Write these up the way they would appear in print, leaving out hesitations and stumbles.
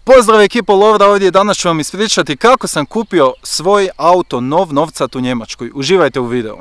Pozdrav ekipo Lovra, ovdje danas ću vam ispričati kako sam kupio svoj auto novcat u Njemačkoj. Uživajte u videu.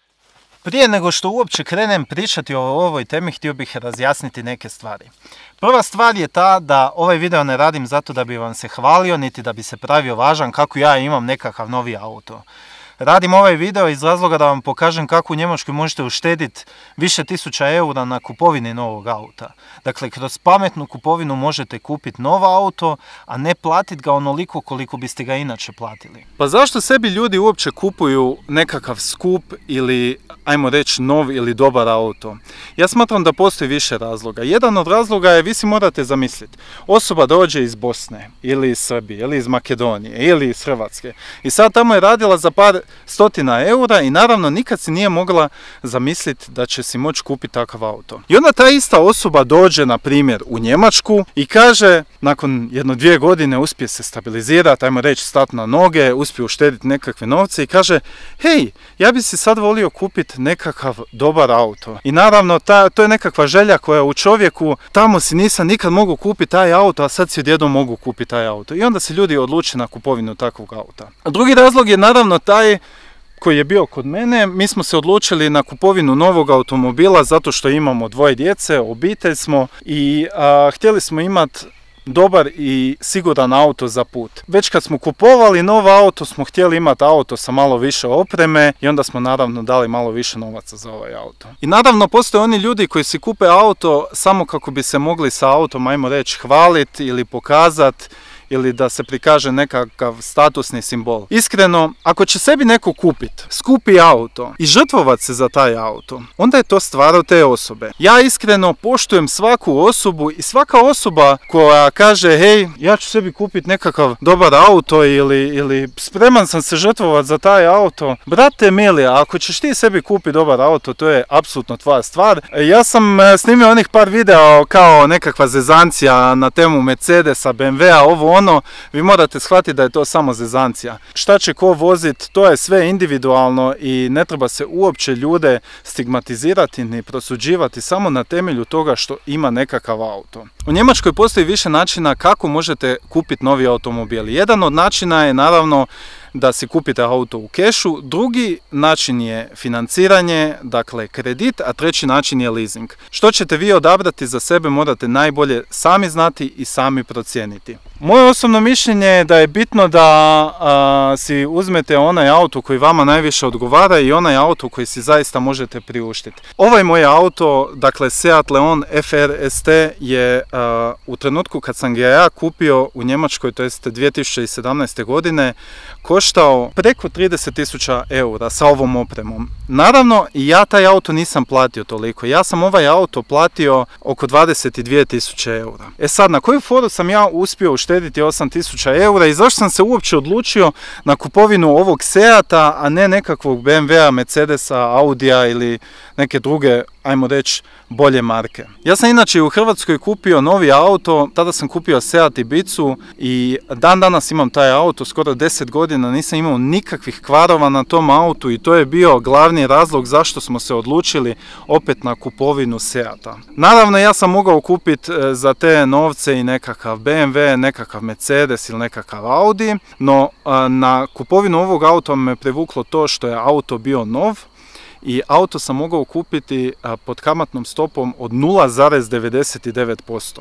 Prije nego što uopće krenem pričati o ovoj temi, htio bih razjasniti neke stvari. Prva stvar je ta da ovaj video ne radim zato da bi vam se hvalio, niti da bi se pravio važan kako ja imam nekakav novi auto. Radim ovaj video iz razloga da vam pokažem kako u Njemačkoj možete uštediti više tisuća eura na kupovini novog auta. Dakle, kroz pametnu kupovinu možete kupiti novo auto, a ne platiti ga onoliko koliko biste ga inače platili. Pa zašto sebi ljudi uopće kupuju nekakav skup ili, ajmo reći, nov ili dobar auto? Ja smatram da postoji više razloga. Jedan od razloga je, vi si morate zamisliti, osoba dođe iz Bosne, ili iz Srbije, ili iz Makedonije, ili iz Hrvatske. I sad tamo je radila za par stotina eura i naravno nikad si nije mogla zamisliti da će si moći kupiti takav auto. I onda ta ista osoba dođe, na primjer, u Njemačku i kaže, nakon 1-2 godine uspije se stabilizirati, ajmo reći stati na noge, uspije uštediti nekakve novce i kaže, hej, ja bi si sad volio kupiti nekakav dobar auto. I naravno, to je nekakva želja koja u čovjeku, tamo si nisam nikad mogu kupiti taj auto, a sad si odjednom mogu kupiti taj auto. I onda se ljudi odluče na kupovinu takvog auta. A drugi razlog je naravno taj koji je bio kod mene. Mi smo se odlučili na kupovinu novog automobila zato što imamo 2 djece, obitelj smo i htjeli smo imati dobar i siguran auto za put. Već kad smo kupovali novo auto smo htjeli imati auto sa malo više opreme i onda smo naravno dali malo više novaca za ovaj auto. I naravno postoje oni ljudi koji si kupe auto samo kako bi se mogli sa autom, ajmo reći, hvaliti ili pokazati ili da se prikaže nekakav statusni simbol. Iskreno, ako će sebi neko kupiti skupi auto i žrtvovat se za taj auto, onda je to stvar od te osobe. Ja iskreno poštujem svaku osobu i svaka osoba koja kaže, hej, ja ću sebi kupiti nekakav dobar auto ili spreman sam se žrtvovat za taj auto. Brate mili, ako ćeš ti sebi kupiti dobar auto, to je apsolutno tvoja stvar. Ja sam snimio onih par videa kao nekakva zezancija na temu Mercedesa, BMW-a, ovo ono, vi morate shvatiti da je to samo zezancija. Šta će ko voziti, to je sve individualno i ne treba se uopće ljude stigmatizirati ni prosuđivati samo na temelju toga što ima nekakav auto. U Njemačkoj postoji više načina kako možete kupiti novi automobil. Jedan od načina je naravno da si kupite auto u kešu, drugi način je financiranje, dakle kredit, a treći način je leasing. Što ćete vi odabrati za sebe morate najbolje sami znati i sami procijeniti. Moje osobno mišljenje je da je bitno da si uzmete onaj auto koji vama najviše odgovara i onaj auto koji si zaista možete priuštiti. Ovaj moj auto, dakle Seat Leon FR ST, je u trenutku kad sam ga ja kupio u Njemačkoj, to jest 2017. godine, koštao preko 30.000 eura sa ovom opremom. Naravno, i ja taj auto nisam platio toliko. Ja sam ovaj auto platio oko 22.000 eura. E sad, na koju foru sam ja uspio uštediti 8.000 eura i zašto sam se uopće odlučio na kupovinu ovog Seata, a ne nekakvog BMW-a, Mercedesa, Audija ili neke druge, ajmo reći, bolje marke. Ja sam inače u Hrvatskoj kupio novi auto, tada sam kupio Seat Ibizu i dan danas imam taj auto, skoro 10 godina nisam imao nikakvih kvarova na tom autu i to je bio glavni razlog zašto smo se odlučili opet na kupovinu Seata. Naravno, ja sam mogao kupiti za te novce i nekakav BMW, nekakav Mercedes ili nekakav Audi, no na kupovinu ovog auta me privuklo to što je auto bio nov, i auto sam mogao kupiti pod kamatnom stopom od 0,99%.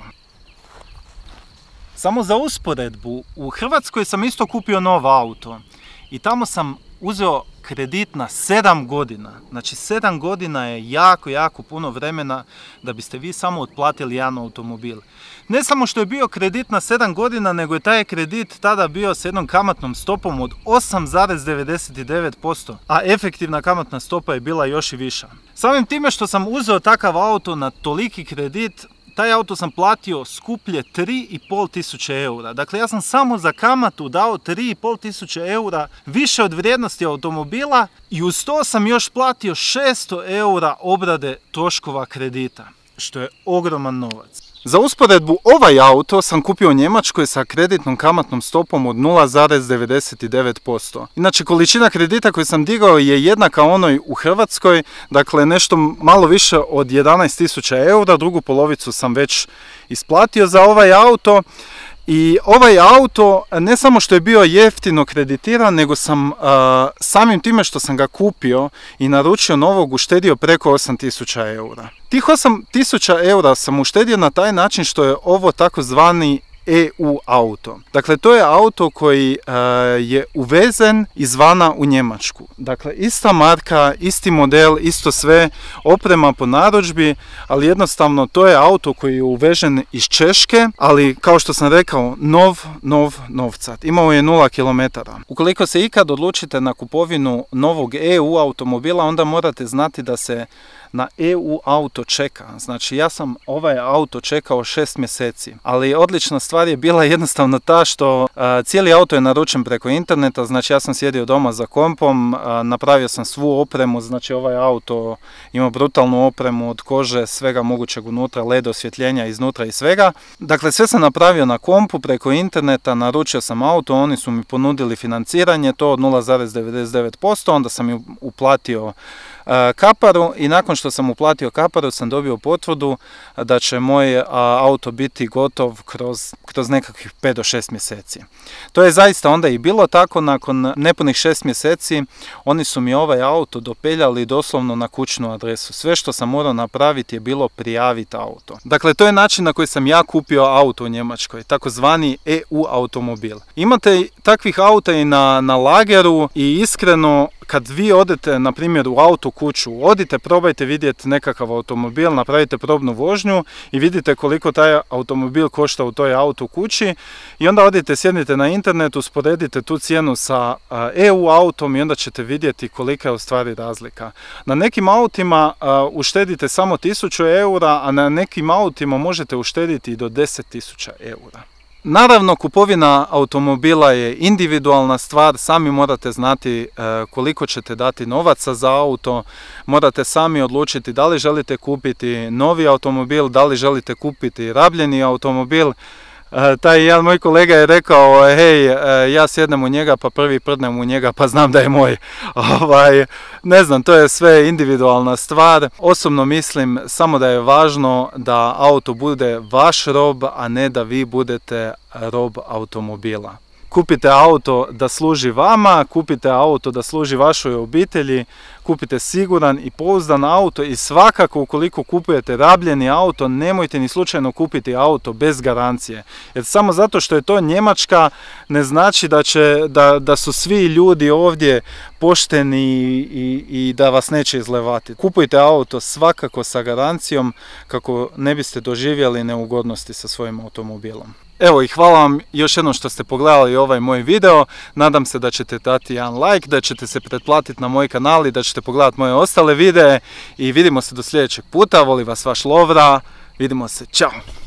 Samo za usporedbu, u Hrvatskoj sam isto kupio nov auto i tamo sam uzeo kredit na 7 godina. Znači 7 godina je jako puno vremena da biste vi samo otplatili jedan automobil. Ne samo što je bio kredit na 7 godina, nego je taj kredit tada bio s jednom kamatnom stopom od 8,99%, a efektivna kamatna stopa je bila još i viša. Samim time što sam uzeo takav auto na toliki kredit, taj auto sam platio skuplje 3.500 eura. Dakle, ja sam samo za kamatu dao 3.500 eura više od vrijednosti automobila i uz to sam još platio 600 eura obrade troškova kredita, što je ogroman novac. Za usporedbu, ovaj auto sam kupio u Njemačkoj sa kreditnom kamatnom stopom od 0,99%. Inače, količina kredita koju sam digao je jednaka onoj u Hrvatskoj, dakle nešto malo više od 11.000 eura, drugu polovicu sam već isplatio za ovaj auto I ovaj auto ne samo što je bio jeftino kreditiran, nego sam samim time što sam ga kupio i naručio novog uštedio preko 8.000 eura. Tih 8.000 eura sam uštedio na taj način što je ovo takozvani EU auto. Dakle, to je auto koji je uvezen izvana u Njemačku. Dakle, ista marka, isti model, isto sve, oprema po narudžbi, ali jednostavno to je auto koji je uvežen iz Češke, ali kao što sam rekao, novcat. Imao je 0 km. Ukoliko se ikad odlučite na kupovinu novog EU automobila, onda morate znati da se na EU auto čeka. Znači, ja sam ovaj auto čekao 6 mjeseci, ali odlična stvar je bila jednostavno ta što cijeli auto je naručen preko interneta, znači ja sam sjedio doma za kompom, napravio sam svu opremu, znači ovaj auto ima brutalnu opremu od kože, svega mogućeg unutra, LED osvjetljenja iznutra i svega. Dakle, sve sam napravio na kompu preko interneta, naručio sam auto, oni su mi ponudili financiranje, to od 0,99%, onda sam ju uplatio kaparu i nakon što sam uplatio kaparu sam dobio potvrdu da će moj auto biti gotov kroz nekakvih 5 do 6 mjeseci. To je zaista onda i bilo tako, nakon nepunih 6 mjeseci oni su mi ovaj auto dopeljali doslovno na kućnu adresu. Sve što sam morao napraviti je bilo prijaviti auto. Dakle, to je način na koji sam ja kupio auto u Njemačkoj, takozvani EU automobil. Imate takvih auta i na lageru i iskreno kad vi odete, na primjer, u auto kuću, odite, probajte vidjeti nekakav automobil, napravite probnu vožnju i vidite koliko taj automobil košta u toj auto kući i onda odite, sjednite na internetu, usporedite tu cijenu sa EU autom i onda ćete vidjeti kolika je u stvari razlika. Na nekim autima uštedite samo 1000 eura, a na nekim autima možete uštediti i do 10.000 eura. Naravno, kupovina automobila je individualna stvar, sami morate znati koliko ćete dati novaca za auto, morate sami odlučiti da li želite kupiti novi automobil, da li želite kupiti rabljeni automobil. Taj jedan moj kolega je rekao, hej, ja sjednem u njega pa prvi prdnem u njega pa znam da je moj. Ne znam, to je sve individualna stvar. Osobno mislim samo da je važno da auto bude vaš rob, a ne da vi budete rob automobila. Kupite auto da služi vama, kupite auto da služi vašoj obitelji, kupite siguran i pouzdan auto i svakako ukoliko kupujete rabljeni auto, nemojte ni slučajno kupiti auto bez garancije. Jer samo zato što je to Njemačka ne znači da su svi ljudi ovdje pošteni i da vas neće izlevati. Kupujte auto svakako sa garancijom kako ne biste doživjeli neugodnosti sa svojim automobilom. Evo i hvala vam još jednom što ste pogledali ovaj moj video, nadam se da ćete dati jedan like, da ćete se pretplatiti na moj kanal i da ćete pogledati moje ostale videe i vidimo se do sljedećeg puta, voli vas vaš Lovra, vidimo se, čao!